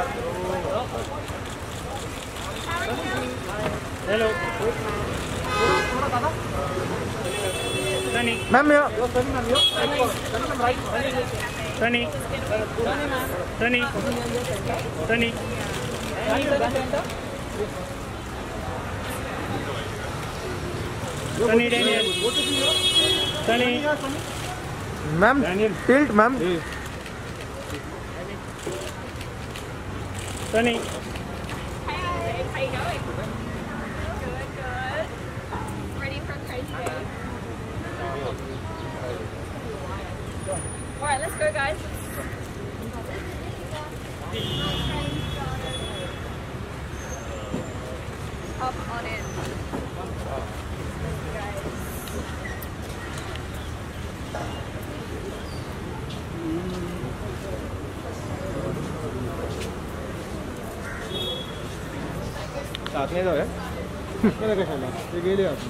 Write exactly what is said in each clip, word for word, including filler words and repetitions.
Hello. Sunny. Ma'am, here. Sunny. Sunny. Sunny. Sunny, Daniel. Sunny. Ma'am, tilt, ma'am. Sunny. Hey, how you going? Good, good. Ready for a crazy day? Alright, let's go, guys. Hop on in. साथ में जाओ यार क्या लगा शाला ये गेले आप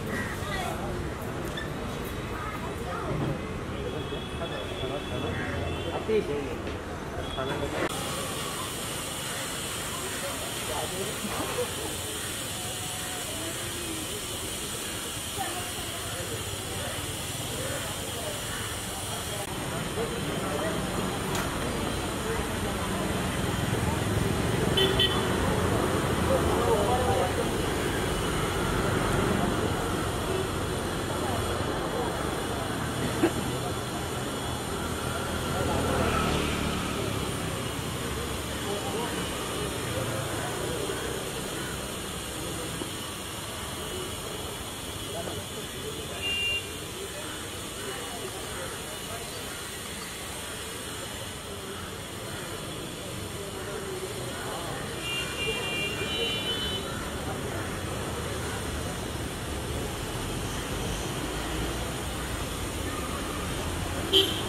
आते ही खाना Beep.